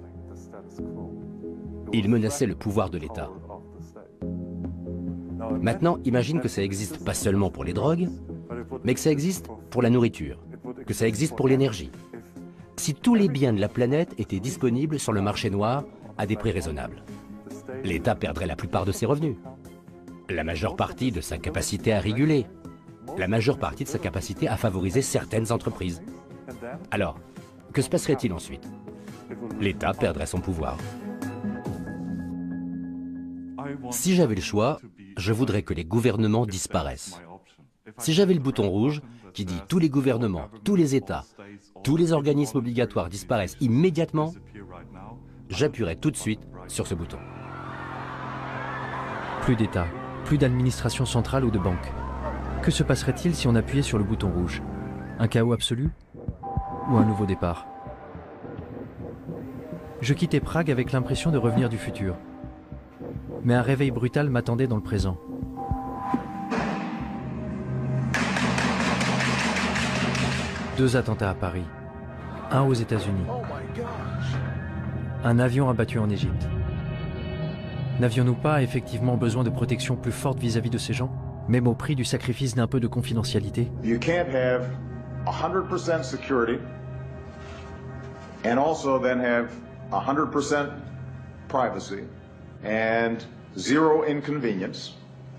Il menaçait le pouvoir de l'État. Maintenant, imagine que ça existe pas seulement pour les drogues, mais que ça existe pour la nourriture, que ça existe pour l'énergie. Si tous les biens de la planète étaient disponibles sur le marché noir à des prix raisonnables, l'État perdrait la plupart de ses revenus, la majeure partie de sa capacité à réguler, la majeure partie de sa capacité à favoriser certaines entreprises. Alors, que se passerait-il ensuite? L'État perdrait son pouvoir. Si j'avais le choix, je voudrais que les gouvernements disparaissent. Si j'avais le bouton rouge qui dit tous les gouvernements, tous les États, tous les organismes obligatoires disparaissent immédiatement, j'appuierais tout de suite sur ce bouton. Plus d'État, plus d'administration centrale ou de banque. Que se passerait-il si on appuyait sur le bouton rouge? Un chaos absolu? Ou un nouveau départ? Je quittais Prague avec l'impression de revenir du futur. Mais un réveil brutal m'attendait dans le présent. Deux attentats à Paris, un aux États-Unis, un avion abattu en Égypte. N'avions-nous pas effectivement besoin de protection plus forte vis-à-vis de ces gens, même au prix du sacrifice d'un peu de confidentialité? You can't have one hundred percent security and also then have one hundred percent privacy and zero inconvenience.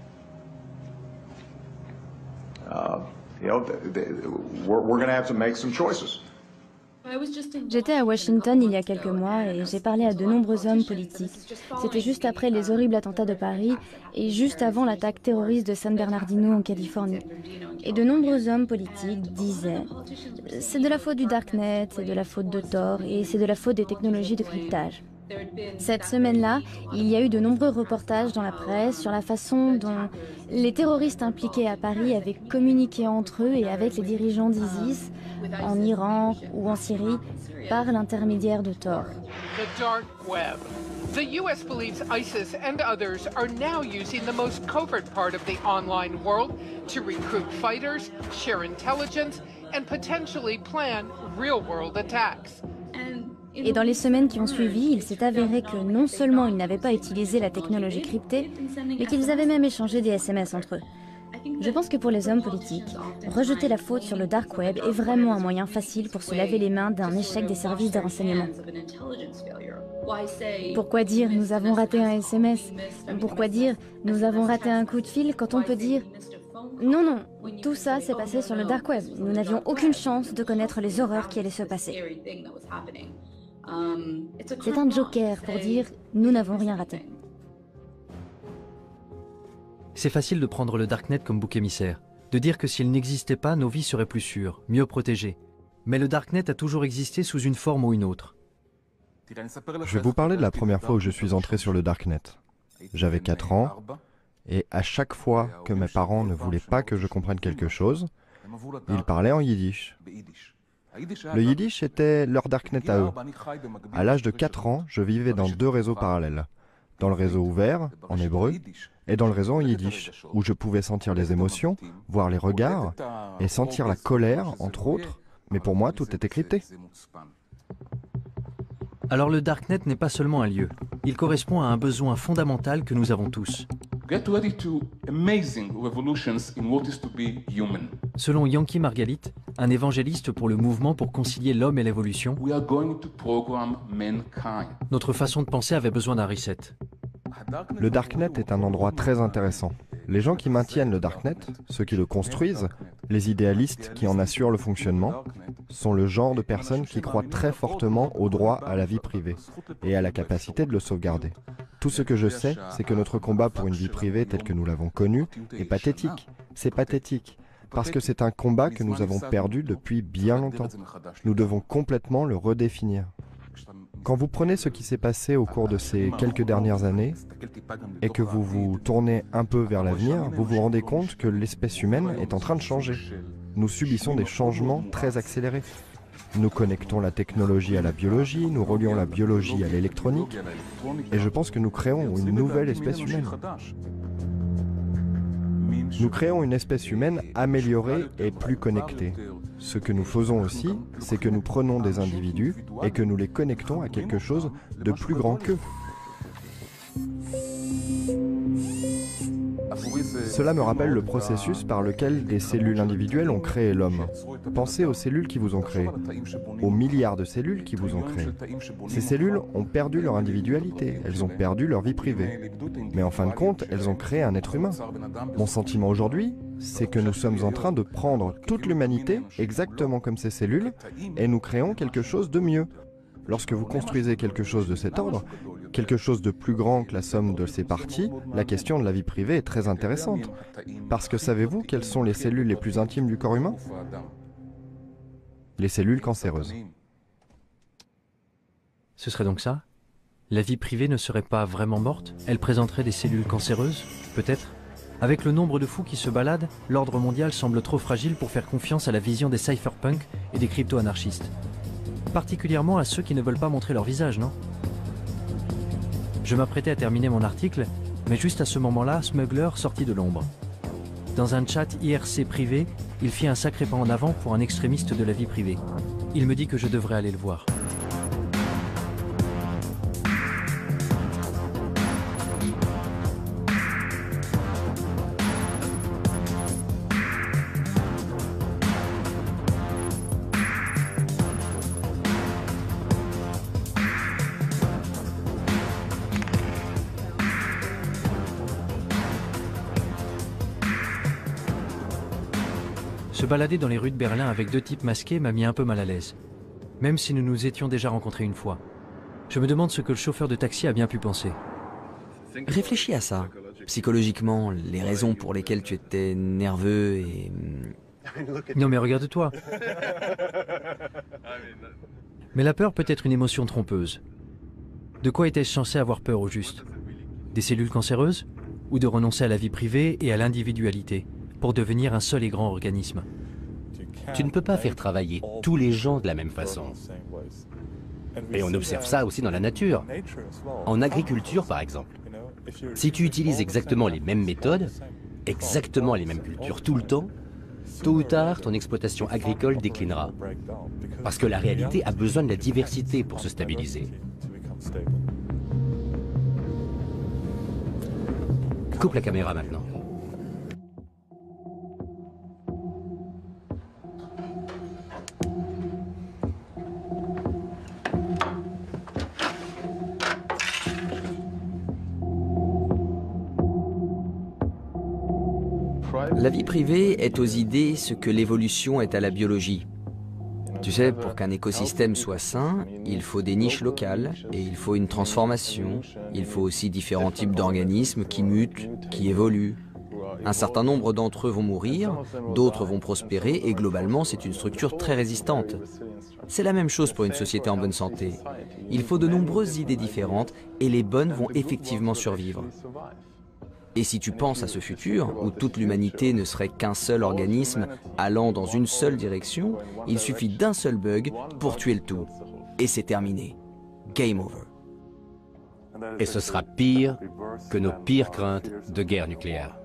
Uh, you know, we're, we're going to have to make some choices. J'étais à Washington il y a quelques mois et j'ai parlé à de nombreux hommes politiques. C'était juste après les horribles attentats de Paris et juste avant l'attaque terroriste de San Bernardino en Californie. Et de nombreux hommes politiques disaient « C'est de la faute du Darknet, c'est de la faute de Tor et c'est de la faute des technologies de cryptage ». Cette semaine-là, il y a eu de nombreux reportages dans la presse sur la façon dont les terroristes impliqués à Paris avaient communiqué entre eux et avec les dirigeants d'ISIS en Iran ou en Syrie par l'intermédiaire de Tor. The dark web. The U S believes ISIS and others are now using the most covert part of the online world to recruit fighters, share intelligence, and potentially plan real-world attacks. Et dans les semaines qui ont suivi, il s'est avéré que non seulement ils n'avaient pas utilisé la technologie cryptée, mais qu'ils avaient même échangé des S M S entre eux. Je pense que pour les hommes politiques, rejeter la faute sur le dark web est vraiment un moyen facile pour se laver les mains d'un échec des services de renseignement. Pourquoi dire « nous avons raté un S M S » ? Pourquoi dire « nous avons raté un coup de fil » quand on peut dire « non, non, tout ça s'est passé sur le dark web, nous n'avions aucune chance de connaître les horreurs qui allaient se passer ». C'est un joker pour dire « nous n'avons rien raté ». C'est facile de prendre le Darknet comme bouc émissaire, de dire que s'il n'existait pas, nos vies seraient plus sûres, mieux protégées. Mais le Darknet a toujours existé sous une forme ou une autre. Je vais vous parler de la première fois où je suis entré sur le Darknet. J'avais quatre ans, et à chaque fois que mes parents ne voulaient pas que je comprenne quelque chose, ils parlaient en yiddish. Le yiddish était leur Darknet à eux. À l'âge de quatre ans, je vivais dans deux réseaux parallèles. Dans le réseau ouvert, en hébreu, et dans le réseau en yiddish, où je pouvais sentir les émotions, voir les regards, et sentir la colère, entre autres, mais pour moi, tout était crypté. Alors le Darknet n'est pas seulement un lieu, il correspond à un besoin fondamental que nous avons tous. Selon Yanky Margalit, un évangéliste pour le mouvement pour concilier l'homme et l'évolution, notre façon de penser avait besoin d'un reset. Le Darknet est un endroit très intéressant. Les gens qui maintiennent le Darknet, ceux qui le construisent, les idéalistes qui en assurent le fonctionnement, sont le genre de personnes qui croient très fortement au droit à la vie privée et à la capacité de le sauvegarder. Tout ce que je sais, c'est que notre combat pour une vie privée telle que nous l'avons connue est pathétique. C'est pathétique, parce que c'est un combat que nous avons perdu depuis bien longtemps. Nous devons complètement le redéfinir. Quand vous prenez ce qui s'est passé au cours de ces quelques dernières années et que vous vous tournez un peu vers l'avenir, vous vous rendez compte que l'espèce humaine est en train de changer. Nous subissons des changements très accélérés. Nous connectons la technologie à la biologie, nous relions la biologie à l'électronique, et je pense que nous créons une nouvelle espèce humaine. Nous créons une espèce humaine améliorée et plus connectée. Ce que nous faisons aussi, c'est que nous prenons des individus et que nous les connectons à quelque chose de plus grand qu'eux. Cela me rappelle le processus par lequel des cellules individuelles ont créé l'homme. Pensez aux cellules qui vous ont créé, aux milliards de cellules qui vous ont créé. Ces cellules ont perdu leur individualité, elles ont perdu leur vie privée. Mais en fin de compte, elles ont créé un être humain. Mon sentiment aujourd'hui, c'est que nous sommes en train de prendre toute l'humanité, exactement comme ces cellules, et nous créons quelque chose de mieux. Lorsque vous construisez quelque chose de cet ordre, quelque chose de plus grand que la somme de ses parties, la question de la vie privée est très intéressante. Parce que savez-vous quelles sont les cellules les plus intimes du corps humain? Les cellules cancéreuses. Ce serait donc ça? La vie privée ne serait pas vraiment morte? Elle présenterait des cellules cancéreuses? Peut-être? Avec le nombre de fous qui se baladent, l'ordre mondial semble trop fragile pour faire confiance à la vision des cypherpunks et des crypto-anarchistes. Particulièrement à ceux qui ne veulent pas montrer leur visage, non? Je m'apprêtais à terminer mon article, mais juste à ce moment-là, Smuggler sortit de l'ombre. Dans un chat I R C privé, il fit un sacré pas en avant pour un extrémiste de la vie privée. Il me dit que je devrais aller le voir. Se balader dans les rues de Berlin avec deux types masqués m'a mis un peu mal à l'aise, même si nous nous étions déjà rencontrés une fois. Je me demande ce que le chauffeur de taxi a bien pu penser. Réfléchis à ça. Psychologiquement, les raisons pour lesquelles tu étais nerveux et... Non mais regarde-toi. Mais la peur peut être une émotion trompeuse. De quoi était-je censé avoir peur au juste? Des cellules cancéreuses? Ou de renoncer à la vie privée et à l'individualité pour devenir un seul et grand organisme? Tu ne peux pas faire travailler tous les gens de la même façon. Et on observe ça aussi dans la nature. En agriculture, par exemple. Si tu utilises exactement les mêmes méthodes, exactement les mêmes cultures tout le temps, tôt ou tard, ton exploitation agricole déclinera. Parce que la réalité a besoin de la diversité pour se stabiliser. Coupe la caméra maintenant. La vie privée est aux idées ce que l'évolution est à la biologie. Tu sais, pour qu'un écosystème soit sain, il faut des niches locales et il faut une transformation. Il faut aussi différents types d'organismes qui mutent, qui évoluent. Un certain nombre d'entre eux vont mourir, d'autres vont prospérer et globalement, c'est une structure très résistante. C'est la même chose pour une société en bonne santé. Il faut de nombreuses idées différentes et les bonnes vont effectivement survivre. Et si tu penses à ce futur, où toute l'humanité ne serait qu'un seul organisme allant dans une seule direction, il suffit d'un seul bug pour tuer le tout. Et c'est terminé. Game over. Et ce sera pire que nos pires craintes de guerre nucléaire.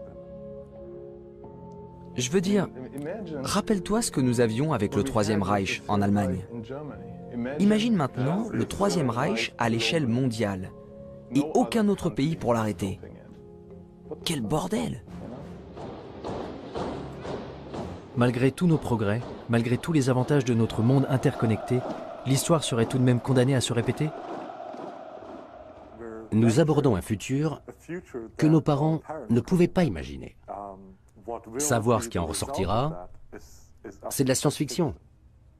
Je veux dire, rappelle-toi ce que nous avions avec le Troisième Reich en Allemagne. Imagine maintenant le Troisième Reich à l'échelle mondiale et aucun autre pays pour l'arrêter. Quel bordel! Malgré tous nos progrès, malgré tous les avantages de notre monde interconnecté, l'histoire serait tout de même condamnée à se répéter? Nous abordons un futur que nos parents ne pouvaient pas imaginer. Savoir ce qui en ressortira, c'est de la science-fiction.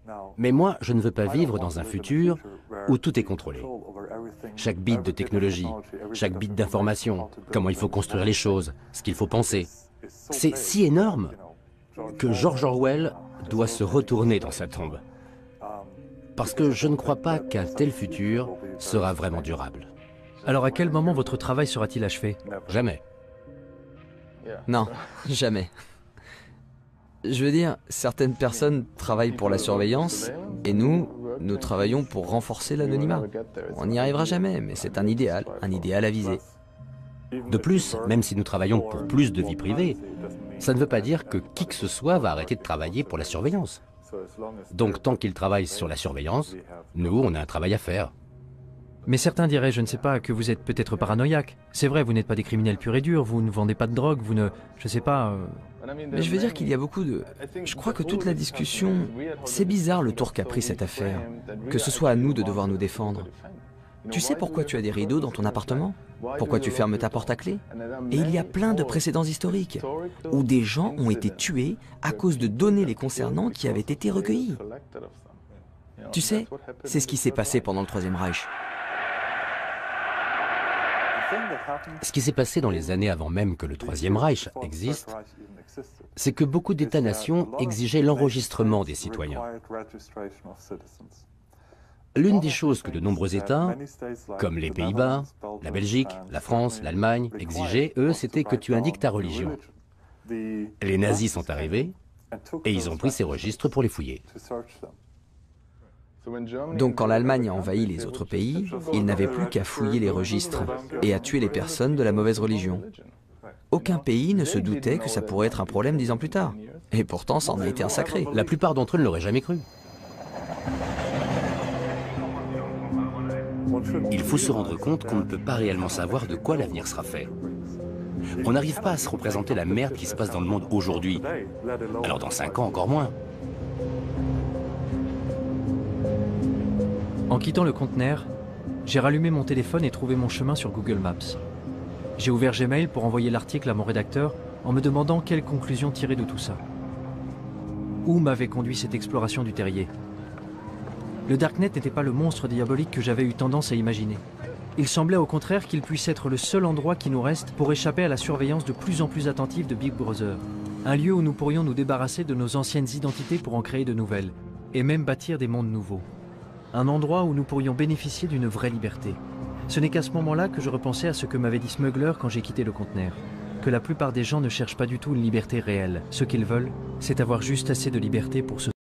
Mais moi, je ne veux pas vivre dans un futur où tout est contrôlé. Chaque bit de technologie, chaque bit d'information, comment il faut construire les choses, ce qu'il faut penser. C'est si énorme que George Orwell doit se retourner dans sa tombe. Parce que je ne crois pas qu'un tel futur sera vraiment durable. Alors à quel moment votre travail sera-t-il achevé? Jamais. Non, jamais. Je veux dire, certaines personnes travaillent pour la surveillance, et nous, nous travaillons pour renforcer l'anonymat. On n'y arrivera jamais, mais c'est un idéal, un idéal à viser. De plus, même si nous travaillons pour plus de vie privée, ça ne veut pas dire que qui que ce soit va arrêter de travailler pour la surveillance. Donc tant qu'ils travaillent sur la surveillance, nous, on a un travail à faire. Mais certains diraient, je ne sais pas, que vous êtes peut-être paranoïaque. C'est vrai, vous n'êtes pas des criminels purs et durs, vous ne vendez pas de drogue, vous ne... je sais pas... Euh... Mais je veux dire qu'il y a beaucoup de... Je crois que toute la discussion... C'est bizarre le tour qu'a pris cette affaire. Que ce soit à nous de devoir nous défendre. Tu sais pourquoi tu as des rideaux dans ton appartement? Pourquoi tu fermes ta porte à clé? Et il y a plein de précédents historiques, où des gens ont été tués à cause de données les concernant qui avaient été recueillies. Tu sais, c'est ce qui s'est passé pendant le Troisième Reich. Ce qui s'est passé dans les années avant même que le Troisième Reich existe, c'est que beaucoup d'États-nations exigeaient l'enregistrement des citoyens. L'une des choses que de nombreux États, comme les Pays-Bas, la Belgique, la France, l'Allemagne, exigeaient, eux, c'était que tu indiques ta religion. Les nazis sont arrivés et ils ont pris ces registres pour les fouiller. Donc quand l'Allemagne a envahi les autres pays, ils n'avaient plus qu'à fouiller les registres et à tuer les personnes de la mauvaise religion. Aucun pays ne se doutait que ça pourrait être un problème dix ans plus tard. Et pourtant, ça en a été un sacré. La plupart d'entre eux ne l'auraient jamais cru. Il faut se rendre compte qu'on ne peut pas réellement savoir de quoi l'avenir sera fait. On n'arrive pas à se représenter la merde qui se passe dans le monde aujourd'hui. Alors dans cinq ans, encore moins. En quittant le conteneur, j'ai rallumé mon téléphone et trouvé mon chemin sur Google Maps. J'ai ouvert Gmail pour envoyer l'article à mon rédacteur en me demandant quelles conclusions tirer de tout ça. Où m'avait conduit cette exploration du terrier? Le Darknet n'était pas le monstre diabolique que j'avais eu tendance à imaginer. Il semblait au contraire qu'il puisse être le seul endroit qui nous reste pour échapper à la surveillance de plus en plus attentive de Big Brother. Un lieu où nous pourrions nous débarrasser de nos anciennes identités pour en créer de nouvelles, et même bâtir des mondes nouveaux. Un endroit où nous pourrions bénéficier d'une vraie liberté. Ce n'est qu'à ce moment-là que je repensais à ce que m'avait dit Smuggler quand j'ai quitté le conteneur. Que la plupart des gens ne cherchent pas du tout une liberté réelle. Ce qu'ils veulent, c'est avoir juste assez de liberté pour se